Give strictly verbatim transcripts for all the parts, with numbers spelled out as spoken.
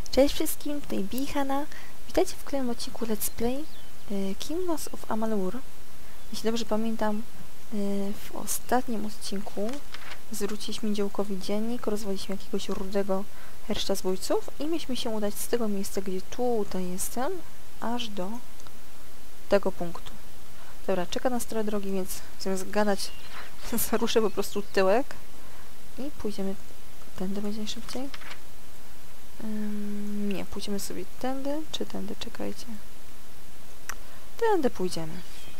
Cześć wszystkim, tutaj Bihana. Witajcie w kolejnym odcinku Let's Play y, Kingdoms of Amalur. Jeśli dobrze pamiętam, y, w ostatnim odcinku zwróciliśmy działkowi dziennik, rozwaliliśmy jakiegoś rudego herszcza zbójców i mieliśmy się udać z tego miejsca, gdzie tutaj jestem, aż do tego punktu. Dobra, czeka nas trochę drogi, więc zamiast gadać, ruszę po prostu tyłek i pójdziemy tędy, będzie najszybciej. Um, nie, pójdziemy sobie tędy, czy tędy, czekajcie. Tędy pójdziemy.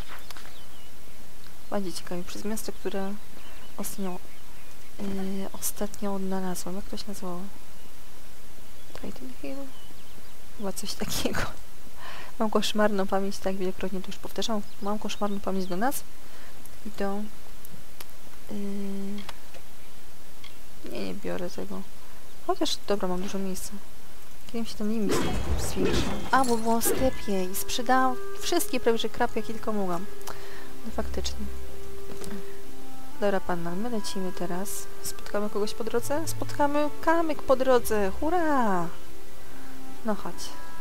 Będzie ciekawie, przez miasto, które ostatnio, yy, ostatnio odnalazłam. Jak to się nazywało? Titan Hill? Chyba coś takiego. Mam koszmarną pamięć, tak wielokrotnie to już powtarzam. Mam koszmarną pamięć do nas i do... Yy, nie, nie biorę tego. Chociaż, dobra, mam dużo miejsca. Kiedy mi się ten limit zwiększył? A, bo było w sklepie i sprzedałam wszystkie prawie że krapy, jakie tylko mogłam. No faktycznie. Dobra, panna, my lecimy teraz. Spotkamy kogoś po drodze? Spotkamy kamyk po drodze! Hurra! No chodź.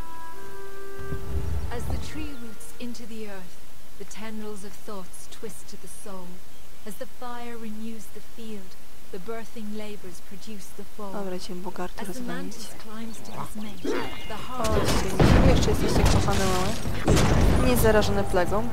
As the tree roots into the earth, the tendrils of thoughts twist to the soul. As the fire renews the field, the birthing labors produce the fall. Dobra, idziemy bogarty As the rozwalić. mantis climbs to his mate, the O, heart świetnie. Jeszcze jesteście kochane małe. Nie zarażone plagą.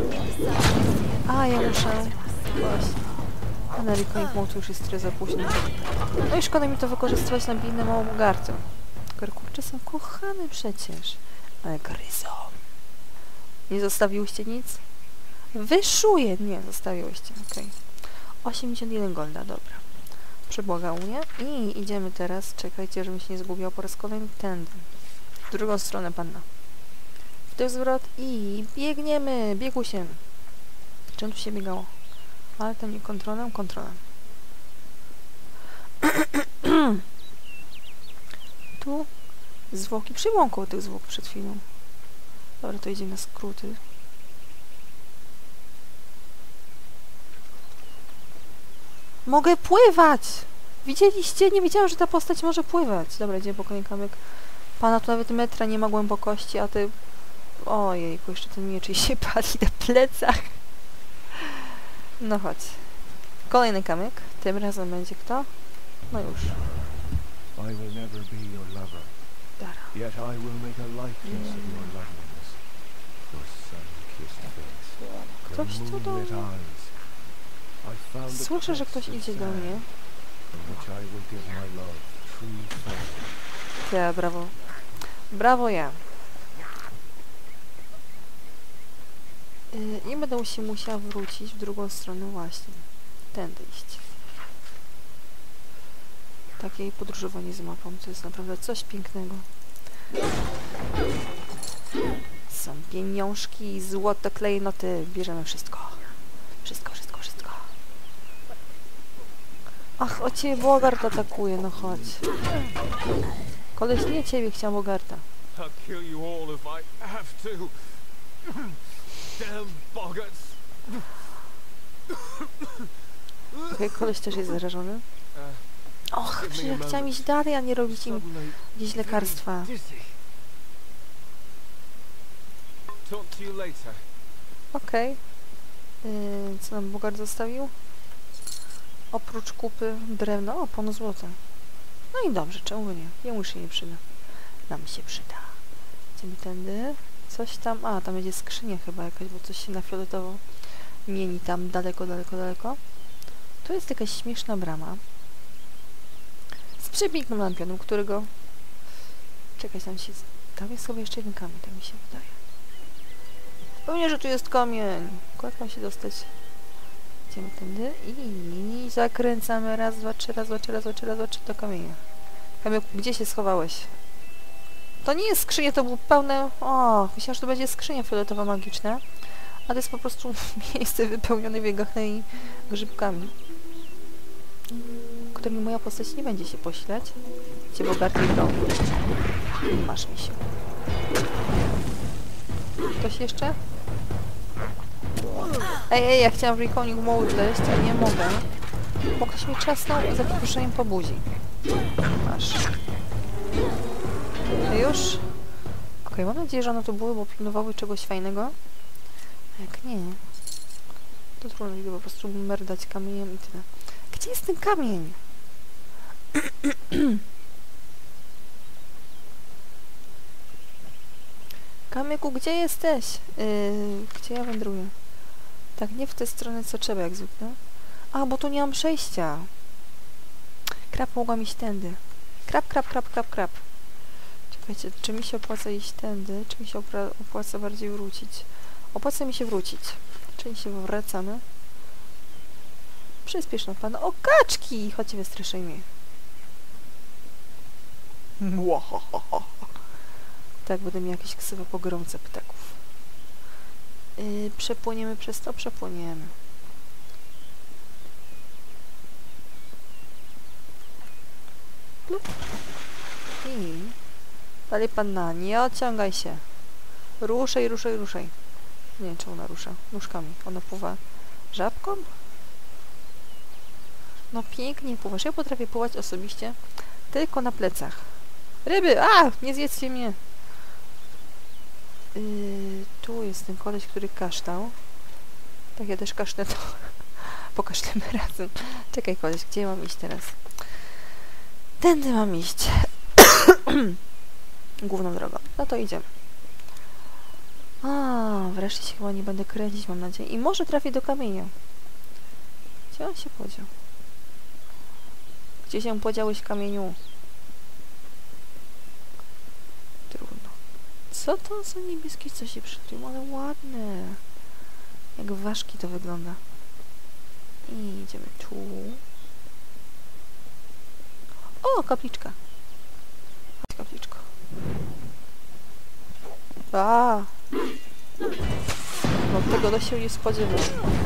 A, ja muszę... Właśnie. Eneriko i Mołtu już jest trochę za późno. No i szkoda mi to wykorzystywać na biedne małą bogartę. Kurczę są kochane przecież. Ale gryzą. Nie zostawiłyście nic? Wyszuję! Nie, zostawiłyście. Okej. Okay. osiemdziesiąt jeden golda, dobra. Przebłagał mnie. I idziemy teraz. Czekajcie, żebym się nie zgubiła po raz kolejny. Tędy. W drugą stronę, panna. W tył zwrot i biegniemy. Biegusiem. Czym tu się biegało? Ale to nie kontrolem, kontrolem. Tu zwłoki. Przyjmą koło tych zwłok przed chwilą. Dobra, to idziemy na skróty. Mogę pływać! Widzieliście? Nie wiedziałam, że ta postać może pływać. Dobra, idziemy po kolejny kamyk. Pana tu nawet metra nie ma głębokości, a ty... Ojejku, jeszcze ten miecz się pali na plecach. No chodź. Kolejny kamyk. Tym razem będzie kto? No już. I will never be your lover. Dara. Yet I will make a likeness of your loveliness. Your sun-kissed face. Ktoś Your tu do moonlit mnie. eyes. I found a Słyszę, że ktoś crest of idzie do sand, mnie. in which I will give my love true form. Ja, brawo. Brawo ja. Yy, I będę się musiała wrócić w drugą stronę właśnie. Tędy iść. Takie podróżowanie z mapą to jest naprawdę coś pięknego. Są pieniążki, złoto, klejnoty. Bierzemy wszystko. Wszystko, wszystko, wszystko. Ach, o ciebie Bogart atakuje, no chodź. Koleś nie ciebie chciał Bogarta. I'll kill you all if I have to. Damn boggarts. Okej, okay, koleś też jest zarażony. Och, przecież ja chciałam iść dalej, a nie robić im gdzieś lekarstwa. Talk to you later. Okej. Okay. Yy, co nam Bogart zostawił? Oprócz kupy drewna. O, pełno złota. No i dobrze, czemu nie? Jemu się nie przyda. Nam się przyda. Idziemy tędy. Coś tam... A, tam będzie skrzynia chyba jakaś, bo coś się na fioletowo mieni tam daleko, daleko, daleko. Tu jest jakaś śmieszna brama. Z przepięknym lampionem, którego... Czekaj, tam się... Tam jest chyba jeszcze jeden kamień, tak mi się wydaje. Pewnie, że tu jest kamień. Jak mam się dostać? Idziemy tędy i zakręcamy. Raz, dwa, trzy, raz, dwa, trzy, raz, dwa, trzy, raz, dwa, trzy do kamienia. Kamień, gdzie się schowałeś? To nie jest skrzynia, to było pełne... O, myślałam, że to będzie skrzynia fioletowa magiczna. A to jest po prostu miejsce wypełnione biegachnymi grzybkami, którymi moja postać nie będzie się posilać. Gdzie Bogarty do... Masz mi się. Ktoś jeszcze? Ej, ej, ja chciałam Reconing Mode wleźć, a nie mogę. Bo ktoś mi czasnął za poproszeniem po buzi. Masz. już? Okej, mam nadzieję, że one tu były, bo pilnowały czegoś fajnego. A jak nie, to trudno, idę po prostu merdać kamieniem i tyle. Gdzie jest ten kamień? Kamyku, gdzie jesteś? Yy, gdzie ja wędruję? Tak, nie w tę stronę, co trzeba, jak zwykle. A, bo tu nie mam przejścia. Krab mogłam iść tędy. Krab, krab, krab, krab, krab. Czekajcie, czy mi się opłaca iść tędy, czy mi się opłaca bardziej wrócić? Opłaca mi się wrócić. Czyli się wracamy. Przyspiesz na pana. O, kaczki! Chodźcie, wystraszyj mnie. Tak, będę miał jakieś ksywe pogromce ptaków. Yy, przepłyniemy przez to? Przepłyniemy. Plup. I dalej panna, nie odciągaj się. Ruszaj, ruszaj, ruszaj. Nie wiem, czy ona rusza. Nóżkami. Ona pływa żabką? No pięknie pływasz. Ja potrafię pływać osobiście tylko na plecach. Ryby! A! Nie zjedzcie mnie! Yy, tu jest ten koleś, który kaształ. Tak, ja też kaszlę, to pokaszlemy razem. Czekaj, koleś, gdzie ja mam iść teraz? Tędy mam iść. Główną drogą. No to idziemy. A, wreszcie się chyba nie będę kręcić, mam nadzieję. I może trafię do kamienia. Gdzie on się podział? Gdzie się podziałeś, kamieniu? Trudno. Co to za niebieskie coś się przytrył? Ale ładne. Jak ważki to wygląda. I idziemy tu. O, kapliczka. Kapliczko. A. No tego to się nie spodziewał.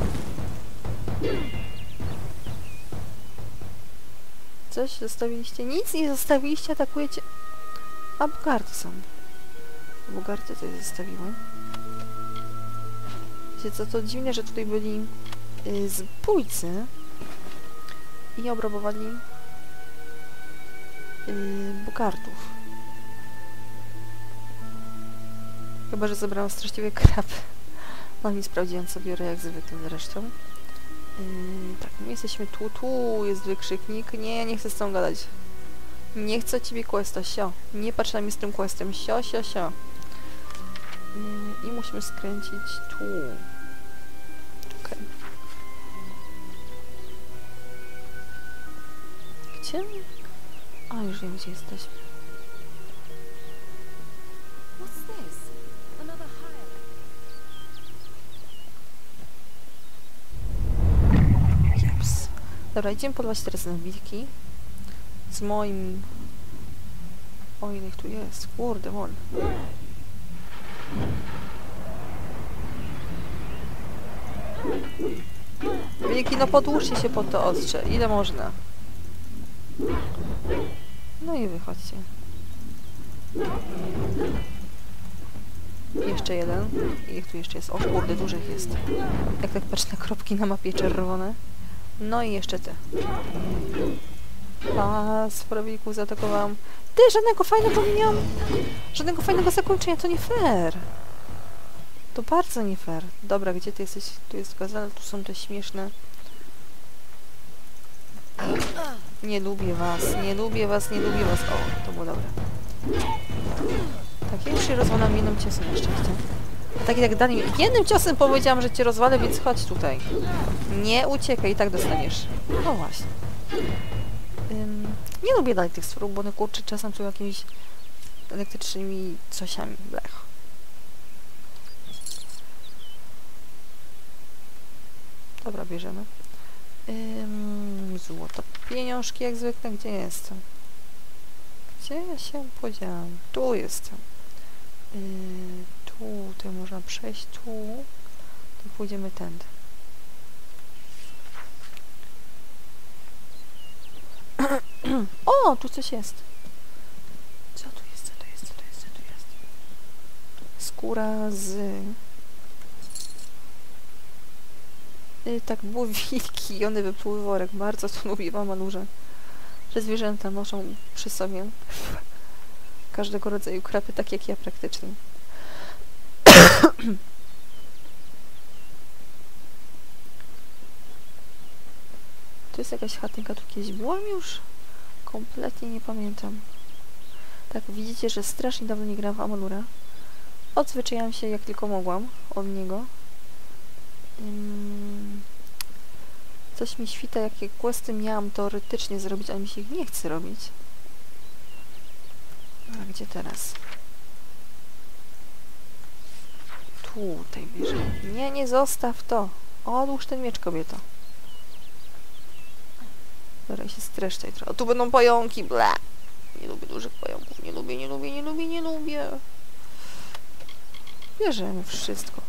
Coś zostawiliście? Nic nie zostawiliście, atakujecie. A bugarty są. Bugarty tutaj zostawiłem. Wiecie co, to dziwne, że tutaj byli y, zbójcy i obrabowali y, bugartów. Chyba, że zabrałam straszliwy krab. No nie sprawdziłam, co biorę, jak zwykle zresztą. Yy, tak, my jesteśmy tu, tu jest wykrzyknik. Nie, nie chcę z tą gadać. Nie chcę ciebie questa, sio. Nie patrz na mnie z tym questem, sio, sio, sio. Yy, I musimy skręcić tu. Okej. Gdzie? A, już wiem, gdzie jesteśmy. What's this? Another highlight. Jeps. Dobra, idziemy podłaś teraz na wilki. Z moim... O, ile ich tu jest. Kurde, mol. Wilki, no podłóżcie się pod to ostrze. Ile można? No i wychodźcie. Jeszcze jeden. I ich tu jeszcze jest. O kurde, dużych jest. Jak tak patrzę na kropki na mapie czerwone. No i jeszcze ty. A, sprawników zaatakowałam. Ty, żadnego fajnego nie miałam. Żadnego fajnego zakończenia, to nie fair. To bardzo nie fair. Dobra, gdzie ty jesteś? Tu jest gazela, tu są te śmieszne. Nie lubię was, nie lubię was, nie lubię was. O, to było dobre. Tak, ja już się rozwalam jednym ciosem na szczęście. A tak i tak dalej. Jednym ciosem powiedziałam, że cię rozwalę, więc chodź tutaj. Nie uciekaj, i tak dostaniesz. No właśnie. Ym, nie lubię dalej tych stworów, bo one kurczę czasem są jakimiś elektrycznymi cosiami. Blech. Dobra, bierzemy. Ym, złoto. Pieniążki jak zwykle. Gdzie jestem? Gdzie ja się podziałam? Tu jestem. Yy, tu, tutaj można przejść. Tu. To pójdziemy tędy. O, tu coś jest. Co tu jest? Co tu jest? Co tu jest? Co tu jest? Skóra z... Yy, tak, było wilki i one wypluły worek. Bardzo to lubię, mama luże. Że zwierzęta noszą przy sobie każdego rodzaju krapy, tak jak ja praktycznie. Tu jest jakaś chatynka, tu kiedyś byłam już? Kompletnie nie pamiętam. Tak, widzicie, że strasznie dawno nie grałam w Amalura. Odzwyczaiłam się jak tylko mogłam od niego. Um, coś mi świta, jakie questy miałam teoretycznie zrobić, ale mi się ich nie chce robić. A gdzie teraz? Tutaj bierze. Nie, nie zostaw to. Odłóż ten miecz, kobieto. Zaraz się streszczaj trochę. O, tu będą pająki, bla. Nie lubię dużych pająków. Nie lubię, nie lubię, nie lubię, nie lubię. Bierzemy wszystko.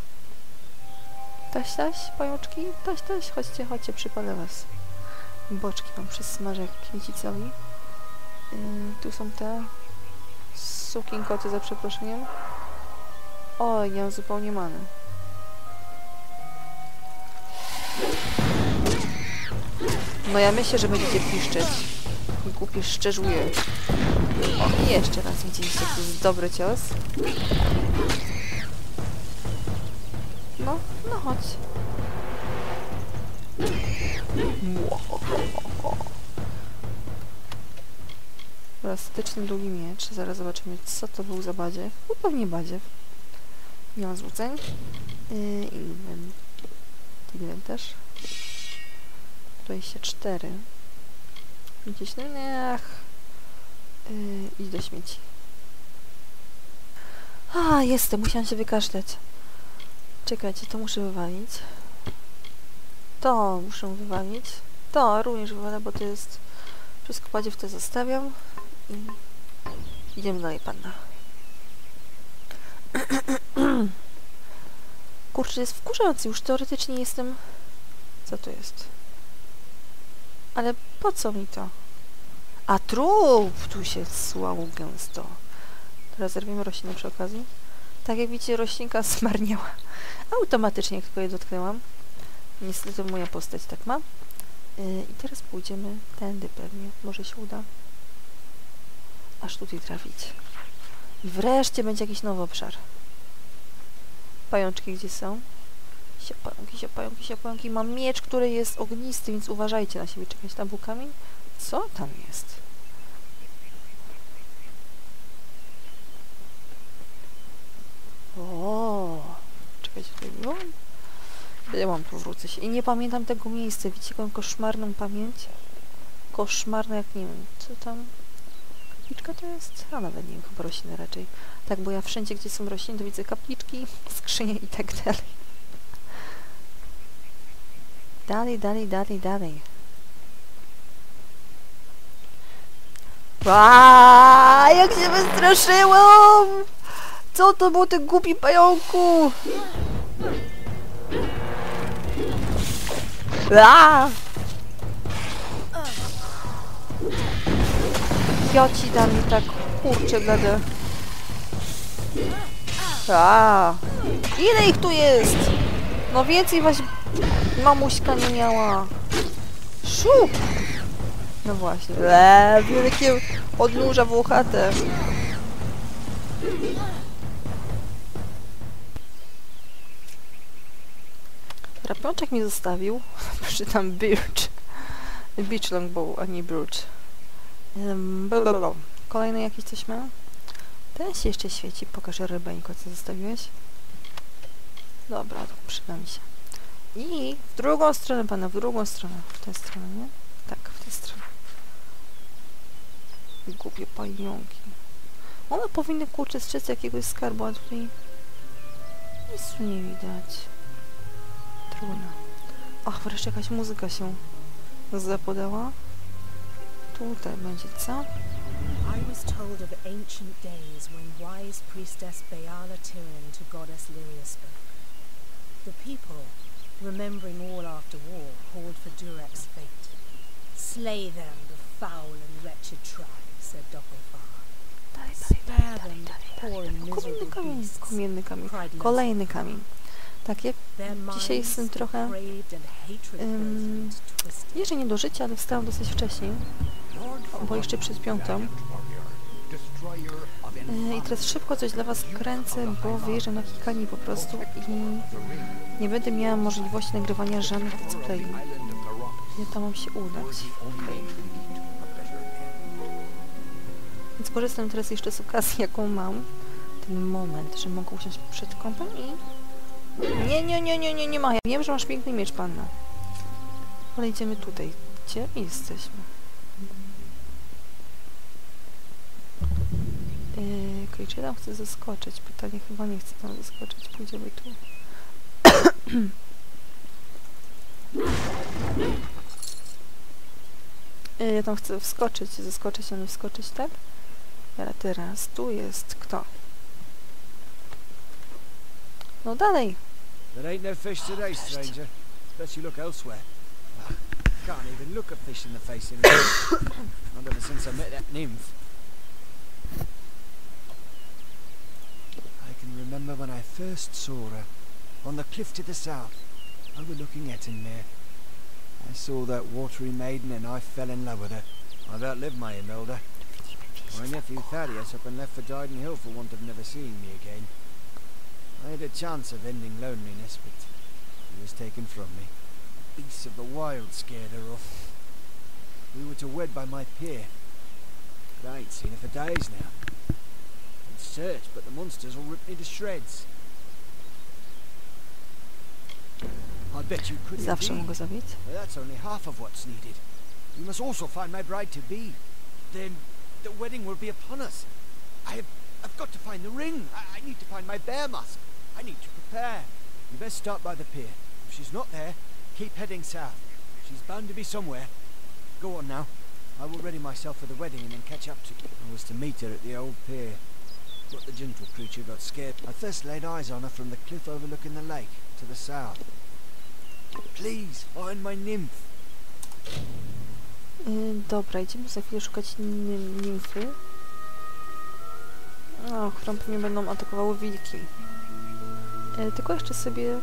Taś, taś, pajączki? Taś, taś, chodźcie, chodźcie, przypalę was. Boczki mam przysmażę jak kmiecicowi. Yy, tu są te sukinkoty, za przeproszeniem. Oj, nie mam zupełnie many. No ja myślę, że będziecie piszczeć. Głupie szczerzuje. O, i jeszcze raz widzieliście, to jest dobry cios. No, no chodź. Elastyczny długi miecz. Zaraz zobaczymy, co to był za badziew. No pewnie badziew. Nie mam złudzeń. Yy, invent. Inwentarz. dwadzieścia cztery. Gdzieś, no niech. Yy, idź do śmieci. A, jestem. Musiałam się wykaszleć. Czekajcie, to muszę wywalić. To muszę wywalić. To również wywalę, bo to jest wszystko badziew, to zostawiam. I idziemy dalej, panna. Kurczę, jest wkurzający. Już teoretycznie jestem... Co to jest? Ale po co mi to? A trup! Tu się słało gęsto. Teraz zerwiemy roślinę przy okazji. Tak jak widzicie, roślinka zmarniała. Automatycznie, jak tylko je dotknęłam. Niestety moja postać tak ma. Yy, I teraz pójdziemy tędy pewnie. Może się uda. Aż tutaj trafić. I wreszcie będzie jakiś nowy obszar. Pajączki gdzie są? Siopająki, siopająki, siopająki. Mam miecz, który jest ognisty, więc uważajcie na siebie. Czekać, tam był kamień? Co tam jest? O, czekajcie, tutaj było? Ja mam tu wrócę się. I nie pamiętam tego miejsca. Widzicie, jaką koszmarną pamięć? Koszmarna, jak nie wiem, co tam? Kapliczka to jest? A nawet nie wiem, chyba rośliny raczej. Tak, bo ja wszędzie, gdzie są rośliny, to widzę kapliczki, skrzynie i tak dalej. Dalej, dalej, dalej, dalej. Aaaa, jak się wystraszyłam! Co to było, ty głupi pająku? Aaaa! Ja ci dam mi tak, kurczę blade. Aaaa! Ile ich tu jest? No więcej was mamuśka nie miała. Szu! No właśnie. Eee, wielkie odnóża włochate. Rapiączek mi zostawił. Przeczytam birch. Beach longbow, a nie birch. Um, Kolejny jakiś coś ma? Ten się jeszcze świeci. Pokażę rybeńko, co zostawiłeś. Dobra, to przyda mi się. I w drugą stronę, pana, w drugą stronę. W tę stronę, nie? Tak, w tę stronę. Głupie pająki. One powinny, kurczę, strzec jakiegoś skarbu, a tutaj nic tu nie widać. Trudno. Ach, wreszcie jakaś muzyka się zapodała. Tutaj będzie, co? I was told of ancient days when wise priestess Bayala Tirin to goddess Lyria spoke. The people, remembering all after war, called for Durek's fate. Slay them, the foul and wretched tribe, said Doppelfar. Dalej, Spare dalej, dalej, them, dalej, poor dalej. and Kolejny miserable kamień, beasts. kamienny kamień. cried Kolejny Lucifer. kamień. Takie, Their dzisiaj minds, jestem trochę, depraved and hatred-filled ym, and twisted. jeszcze nie do życia, ale wstałam dosyć wcześnie, bo jeszcze przed piątą. Yy, I teraz szybko coś dla was kręcę, bo wyjeżdżam na kilka dni po prostu i nie będę miała możliwości nagrywania żadnych let's play. Nie to mam się udać. Okay. Więc korzystam teraz jeszcze z okazji, jaką mam. Ten moment, że mogę usiąść przed kąpem i... Nie, nie, nie, nie, nie, nie ma. Ja wiem, że masz piękny miecz, panna. Ale idziemy tutaj. Gdzie jesteśmy? Yy, okej, czy ja tam chcę zaskoczyć? Pytanie, chyba nie chcę tam zaskoczyć. Pójdziemy tu. yy, ja tam chcę wskoczyć, zaskoczyć, a nie wskoczyć, tak? Ale teraz tu jest kto? No dalej. There ain't no fish today, stranger. Bet you look elsewhere. Can't even look a fish in the face anymore. Not ever since I met that nymph. I can remember when I first saw her. On the cliff to the south. Overlooking Ettenmere. I saw that watery maiden and I fell in love with her. I've outlived my Imelda. My nephew Thaddeus up and left for Dyden Hill for want of never seeing me again. I had a chance of ending loneliness, but he was taken from me. Beasts of the wild scared her off. We were to wed by my pier, but I ain't seen her for days now. I'd searched, but the monsters all ripped me to shreds. I bet you could Zawsze indeed. mogę zabić. But that's only half of what's needed. We must also find my bride-to-be. Then the wedding will be upon us. I have, I've got to find the ring. I, I need to find my bear mask. I need to prepare. You best start by the pier. If she's not there, keep heading south. She's bound to be somewhere. Go on now. I will ready myself for the wedding and then catch up to you. I was to meet her at the old pier, but the gentle creature got scared. I first laid eyes on her from the cliff overlooking the lake to the south. Please, find my nymph. Yy, dobra, idziemy za chwilę szukać nim nimfy. O, którą pewnie będą atakowały wilki. Yy, tylko jeszcze sobie...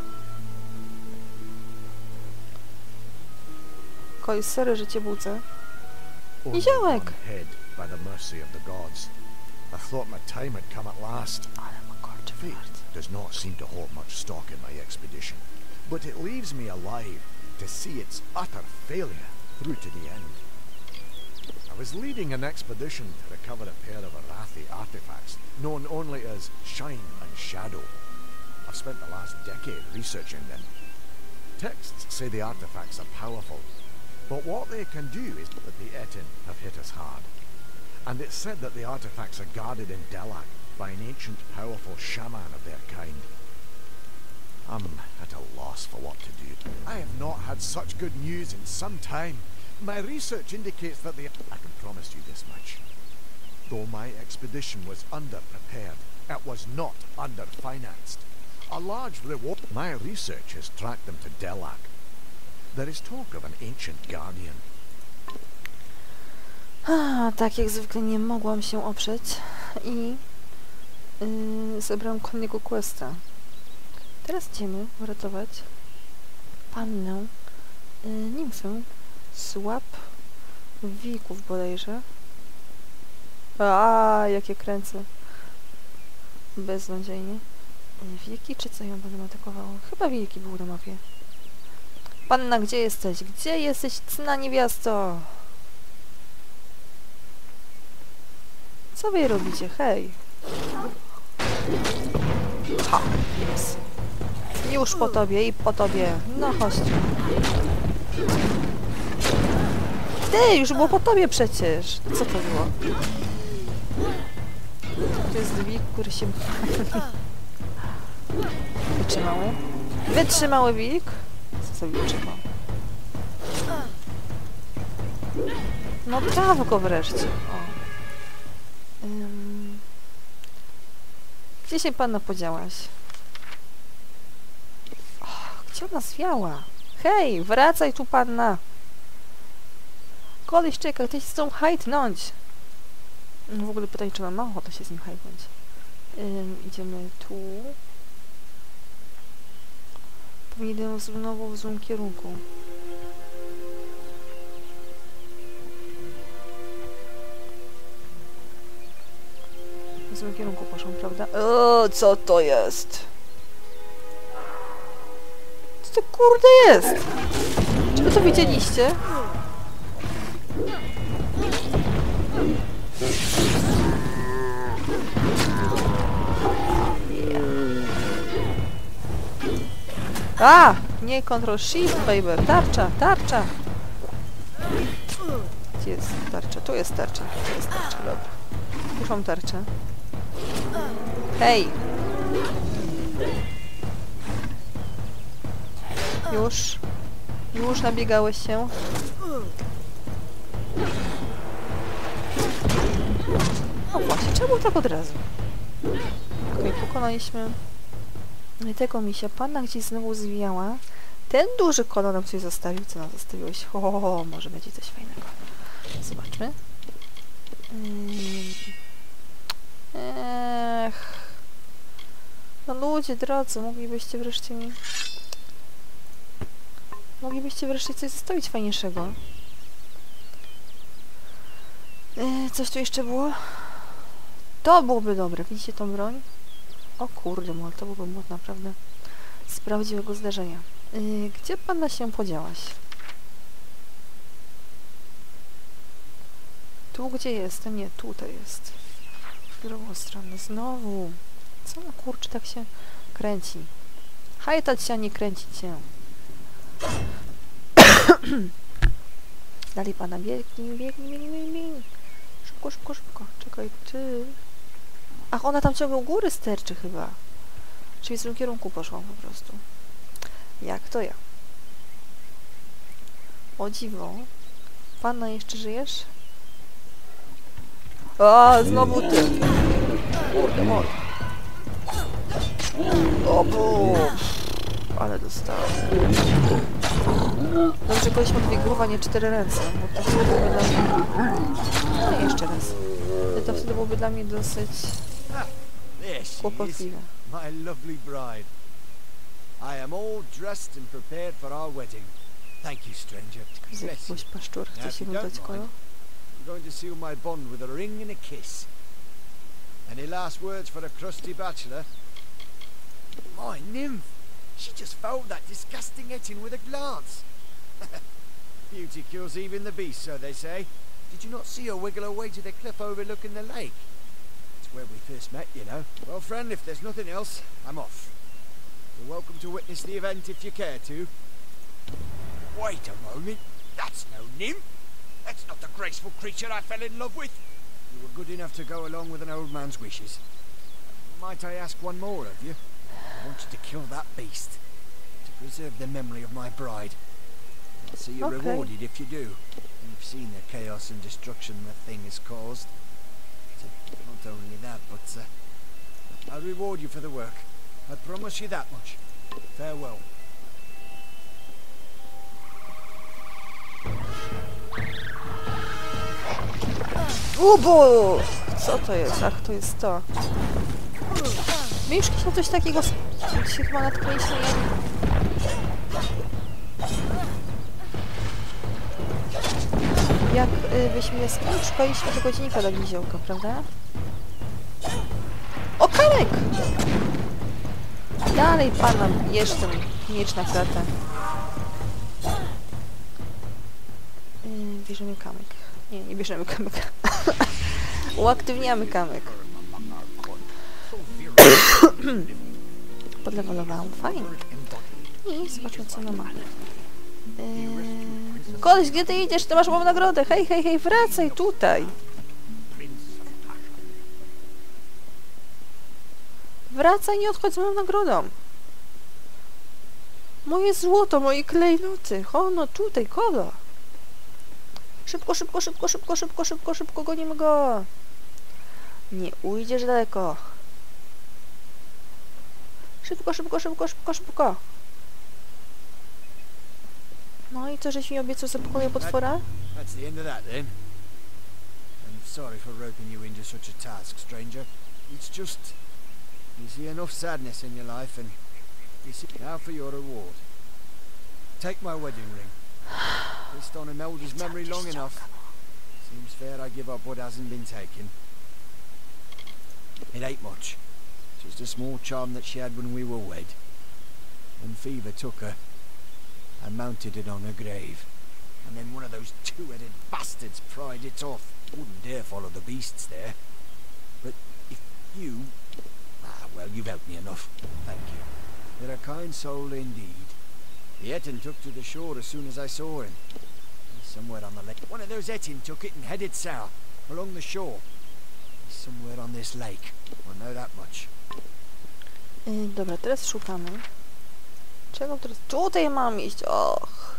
Koj, sery, że cię budzę. Only Niziołek! one head by the mercy of the gods. I thought my time had come at last. Ale ma korczy Fate fart. does not seem to hold much stock in my expedition, but it leaves me alive to see its utter failure through to the end. I was leading an expedition to recover a pair of Arathi artifacts, known only as Shine and Shadow. I've spent the last decade researching them. Texts say the artifacts are powerful, but what they can do is that the Etin have hit us hard. And it's said that the artifacts are guarded in Delak by an ancient, powerful shaman of their kind. I'm at a loss for what to do. I have not had such good news in some time. My research indicates that the... I can promise you this much. Though my expedition was underprepared, it was not underfinanced. A large reward... My research has tracked them to Delak. There is talk of an ancient guardian. A, tak jak zwykle nie mogłam się oprzeć i yy, zebrałam kolejnego questa. Teraz idziemy uratować pannę, yy, nimfę z łap wilków bodajże. A, jakie kręcę. Beznadziejnie. Wilki czy co ją będą atakowało? Chyba wilki były na mapie. Panna, gdzie jesteś? Gdzie jesteś, cna niewiasto? Co wy robicie? Hej! Ha! Jest. Już po tobie i po tobie. No chodź. Ty! Już było po tobie przecież! Co to było? To jest wilk, który się... Wytrzymały? Wytrzymały wilk? Co sobie wytrzymał? No traf go wreszcie. O. Um, gdzie się panna podziałaś? O, gdzie ona zwiała? Hej, wracaj tu, panna! Koleś czeka, chcesz z tą hajtnąć. No w ogóle pytanie, czy mam ochotę się z nim hajtnąć. Um, idziemy tu. Pewnie idę znowu w złym kierunku. złym kierunku poszłam, prawda? O, co to jest? Co to kurde jest? Czy wy to widzieliście? A! Nie Control Shift, baby. Tarcza, tarcza. Gdzie jest tarcza? Tu jest tarcza. Tu jest tarcza, dobra. Już mam tarczę. Hej! Już. Już nabiegałeś się. O właśnie, czemu tak od razu? Okej, okay, pokonaliśmy tego misia. Panna gdzieś znowu zwijała. Ten duży kolor nam coś zostawił. Co nam zostawiłeś? O, może będzie coś fajnego. Zobaczmy. Ech. No ludzie drodzy, moglibyście wreszcie mi... Moglibyście wreszcie coś zostawić fajniejszego. Yy, coś tu jeszcze było? To byłoby dobre. Widzicie tą broń? O kurde, mol, to byłby młot naprawdę z prawdziwego zdarzenia. Yy, gdzie panna się podziałaś? Tu gdzie jestem? Nie, tutaj jest. W drugą stronę. Znowu. Co no kurczę tak się kręci? Hajtać się, a nie kręcić się. Dalej pana, biegnij, biegnij, biegnij, biegnij. Szybko, szybko, szybko. Czekaj, ty... Ach, ona tam ciągle u góry sterczy chyba. Czyli w tym kierunku poszłam po prostu. Jak to ja? O dziwo. Panna, jeszcze żyjesz? O, znowu ty! Kurde, mol. O, bum. Ale dostałem. Dobrze, kogoś ma dwie głowy, a nie cztery ręce, bo to wtedy byłoby dla mnie... No i jeszcze raz. To wtedy byłoby dla mnie dosyć kłopotliwe. My lovely bride. I am all dressed and prepared for our wedding. Thank you, stranger. Z jakiegoś paszczura chce się wydać kolor. I'm going to seal my bond with a ring and a kiss. Any last words for the crusty bachelor? My nymph! She just fouled that disgusting etching with a glance. Beauty cures even the beast, so they say. Did you not see her wiggle her way to the cliff overlooking the lake? It's where we first met, you know. Well, friend, if there's nothing else, I'm off. You're welcome to witness the event if you care to. Wait a moment. That's no nymph. That's not the graceful creature I fell in love with. You were good enough to go along with an old man's wishes. Might I ask one more of you? I want you to kill that beast, to preserve the memory of my bride. I'll see you Okay. rewarded if you do. You've seen the chaos and destruction the thing has caused. So, not only that, but uh, I'll reward you for the work. I promise you that much. Farewell. Ubu! Co to jest? Ach, to jest to. My już kiedyś na coś takiego się chyba natknęliśmy. Jak y, byśmy jaskini szukaliśmy tego dziennika do Gliziołka, prawda? O, kamek! Dalej pana, jeszcze ten miecz na kratę. Yy, bierzemy kamyk. Nie, nie bierzemy kamyka. Uaktywniamy kamyk. Podlewalowałam. Fajnie. I zobaczmy, co ona ma. Yy... Koleś, gdzie ty idziesz? Ty masz małą nagrodę. Hej, hej, hej, wracaj tutaj. Wracaj, nie odchodź z moją nagrodą. Moje złoto, moje klejnoty. O, no tutaj, kogo? Szybko, szybko, szybko, szybko, szybko, szybko, szybko, gonimy go. Nie ujdziesz daleko. Szybko, szybko, szybko, szybko, szybko. No i co, żeś mi obiecał za pokoju potwora? That's the end of that then. I'm sorry for roping you into such a task, stranger. It's just... You see enough sadness in your life and... You see, now for your reward. Take my wedding ring. Based on Imelda's memory long enough. Seems fair I give up what hasn't been taken. It ain't much. Just a small charm that she had when we were wed. When fever took her, I mounted it on her grave. And then one of those two-headed bastards pried it off. Wouldn't dare follow the beasts there. But if you... Ah, well, you've helped me enough. Thank you. You're a kind soul indeed. The Etin took to the shore as soon as I saw him. He's somewhere on the lake. One of those Etin took it and headed south, along the shore. He's somewhere on this lake. I know that much. Yy, dobra, teraz szukamy. Czego teraz? Tutaj mam iść! Och!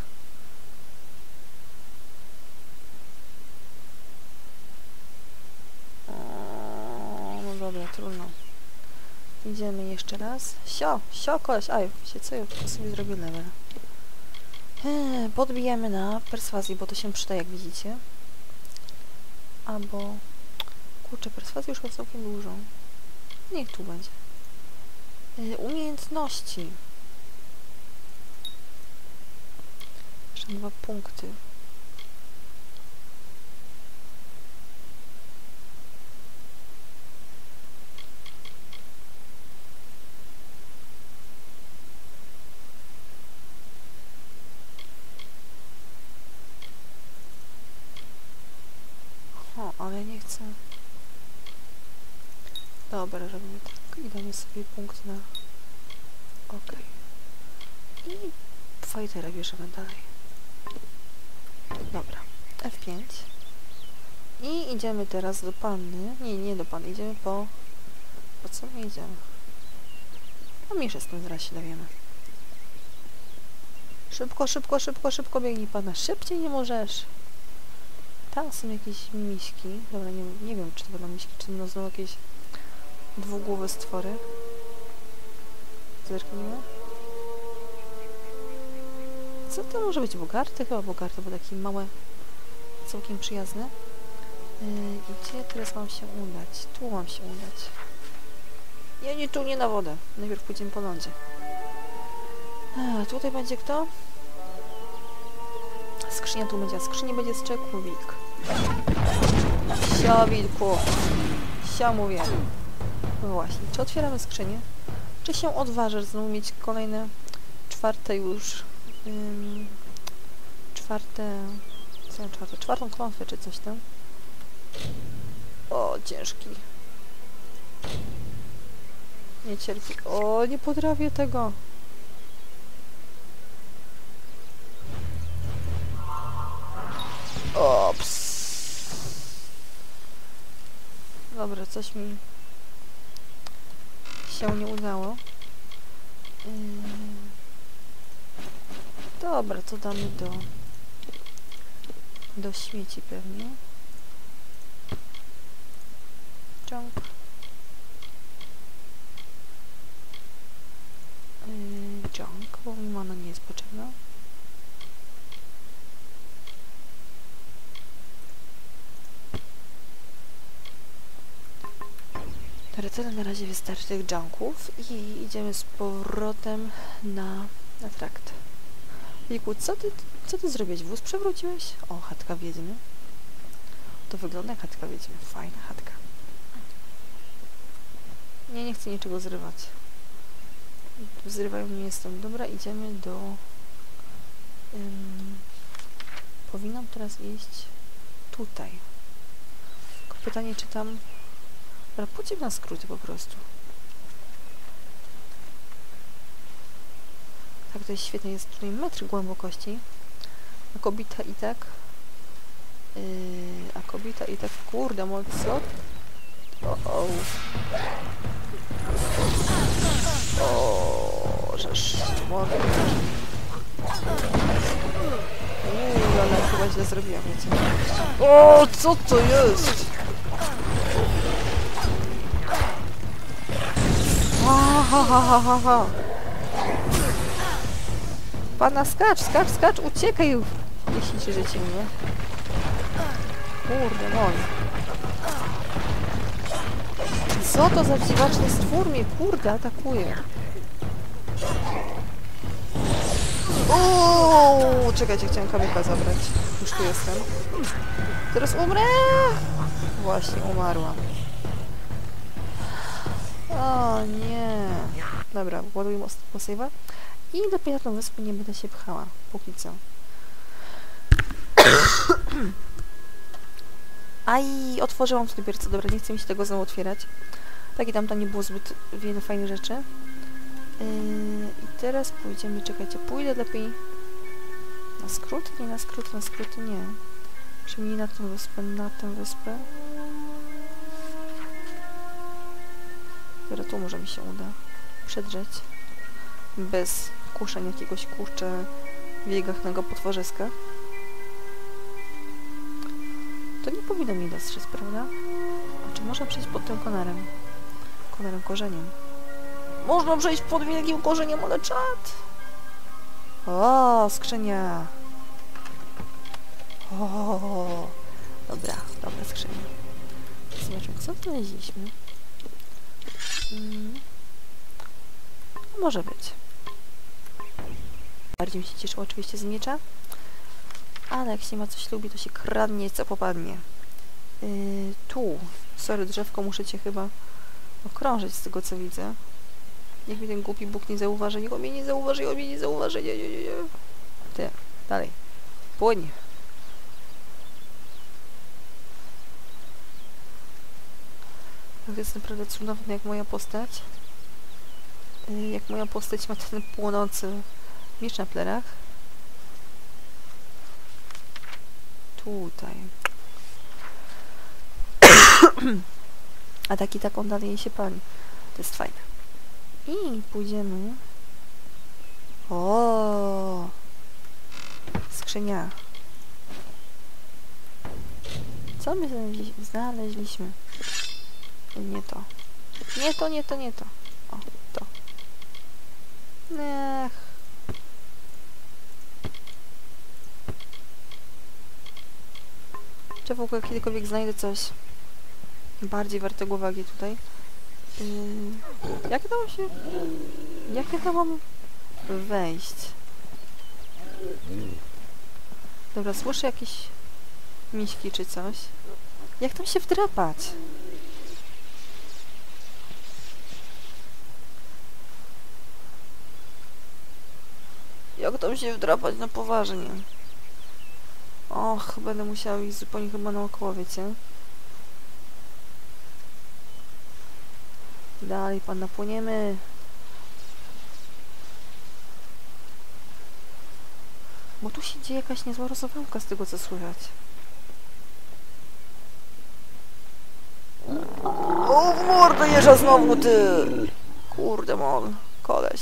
O, no dobra, trudno. Idziemy jeszcze raz. Sio! Sio, koleś! Aj, wiecie co? Ja tylko sobie zrobię level. Eee, podbijemy na perswazję, bo to się przyda, jak widzicie. Albo... Kurczę, perswazję już ma całkiem dużo. Niech tu będzie. Eee, umiejętności. Jeszcze dwa punkty. O, ale nie chcę. Dobra, robimy tak. I damy sobie punkt na... Ok. I fightera bierzemy dalej. Dobra. F pięć. I idziemy teraz do panny. Nie, nie do panny. Idziemy po... Po co my idziemy? No mniejsza z tym, zaraz się dowiemy. Szybko, szybko, szybko, szybko biegnij pana. Szybciej nie możesz. Tam są jakieś miśki. Dobra, nie, nie wiem, czy to będą miśki, czy to są jakieś dwugłowe stwory. Zerknijmy. Co to może być? Bogarty? Chyba bogarty, bo takie małe, całkiem przyjazne. Yy, gdzie teraz mam się udać? Tu mam się udać. Nie, nie tu, nie na wodę. Najpierw pójdziemy po lądzie. A, tutaj będzie kto? Skrzynia tu będzie, a skrzynia będzie z czeku wilk. Sia, wilku. Sia, mówię. No właśnie, czy otwieramy skrzynię? Czy się odważysz znowu mieć kolejne, czwarte już, ym, czwarte, co czwarte, czwartą klątwę czy coś tam? O, ciężki. Nie cierpi. O, nie potrafię tego. Ops. Dobra, coś mi się nie udało. Yy... Dobra, to damy do do śmieci pewnie. Junk. Yy, junk, bo mi mana nie jest potrzebna. Dobra, tyle na razie wystarczy tych junków i idziemy z powrotem na, na trakt. Liku, co ty, co ty zrobiłeś? Wóz przewróciłeś? O, chatka wiedźmy. To wygląda jak chatka wiedźmy. Fajna chatka. Nie, nie chcę niczego zrywać. Zrywają nie jestem. Dobra, idziemy do... Ym, powinnam teraz iść tutaj. Tylko pytanie, czy tam... Dobra, pójdźmy na skróty po prostu. Tak, to jest świetne. Jest tutaj metr głębokości. A kobieta i tak... Yy, a kobieta i tak... Kurde, mo co? O, o. O, żeż... Może... Uuu, ale chyba źle zrobiłam, wiecie. O, co to jest? Ha, ha, ha, ha, ha, ha. Pana, skacz, skacz, skacz, uciekaj, jeśli ci życie mnie. Kurde, mój. Co to za dziwaczny stwór mnie, kurde, atakuje. Uuu, czekajcie, chciałem kamyka zabrać. Już tu jestem. Teraz umrę! Właśnie, umarłam. O nie. Dobra, ładujmy save'a. I lepiej na tą wyspę nie będę się pchała. Póki co. Aj, otworzyłam to dopiero co. Dobra, nie chcę mi się tego znowu otwierać. Tak i tam tam nie było zbyt wiele fajnych rzeczy. Yy, I teraz pójdziemy, czekajcie, pójdę lepiej na skrót? Nie na skrót, na skrót nie. Czy mi na tę wyspę, na tę wyspę? Dobra, tu może mi się uda przedrzeć. Bez kuszenia jakiegoś kurcze wiegachnego potworzyska. To nie powinno mi dostrzec, prawda? A czy można przejść pod tym konarem? Konarem korzeniem. Można przejść pod wielkim korzeniem, ale czad! O, skrzynia! O, dobra, dobra skrzynia. Zobaczmy, co znaleźliśmy. Hmm. Może być. Bardziej mi się cieszyło oczywiście z miecza. Ale jak się ma coś lubi, to się kradnie co popadnie. Yy, tu. Sorry, drzewko, muszę cię chyba okrążyć z tego, co widzę. Niech mi ten głupi Bóg nie zauważy. Niech on mnie nie zauważy, niech on mnie nie zauważy. Nie, nie, nie, nie. Ty, dalej. Płyń. To jest naprawdę cudowne, jak moja postać. Yy, jak moja postać ma ten płonący miecz na plerach. Tutaj. A tak i tak on dalej się pali. To jest fajne. I pójdziemy. O, skrzynia. Co my znaleźli znaleźliśmy? Nie to. Nie to, nie to, nie to. O, to. Ech. Czy w ogóle kiedykolwiek znajdę coś bardziej wartego uwagi tutaj? Yy, jak ja tam się... Jak ja tam mam wejść? Dobra, słyszę jakieś miśki czy coś. Jak tam się wdrapać? Jak tam się wdrapać na poważnie? Och, będę musiała iść zupełnie chyba naokoło, wiecie? Dalej, pan napłyniemy. Bo tu się dzieje jakaś niezła rozwałka z tego, co słychać. O, w mordę jeża znowu, ty! Kurde mol, koleś.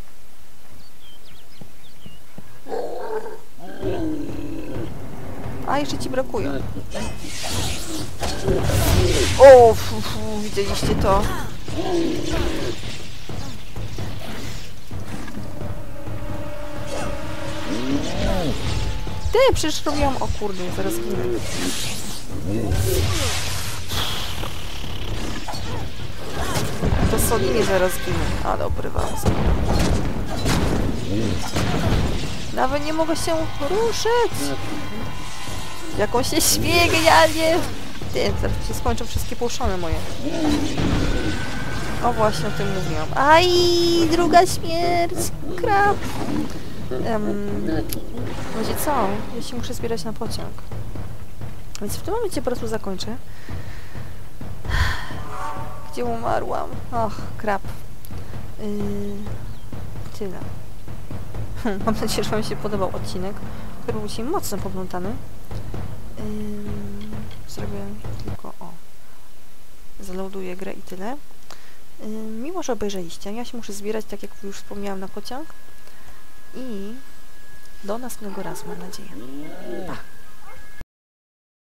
A, jeszcze ci brakuje. O, fu, fu, widzieliście to? Ty, przecież robiłam... O kurde, zaraz ginę. To solidnie zaraz ginę. A, dobry was. Nawet nie mogę się ruszyć. Jak on się śmieje genialnie. Ty, zaraz się skończą wszystkie połszone moje. O, właśnie o tym mówiłam. Aj, druga śmierć. Krap. Um, wiecie co? Ja się muszę zbierać na pociąg. Więc w tym momencie po prostu zakończę. Gdzie umarłam? Och, krap. Yy, tyle. Mam nadzieję, że wam się podobał odcinek, który był dzisiaj mocno poplątany. Yy, zrobię tylko o. Zaloaduję grę i tyle. Yy, mimo, że obejrzeliście, ja się muszę zbierać, tak jak już wspomniałam, na pociąg. I do następnego razu, mam nadzieję. Pa!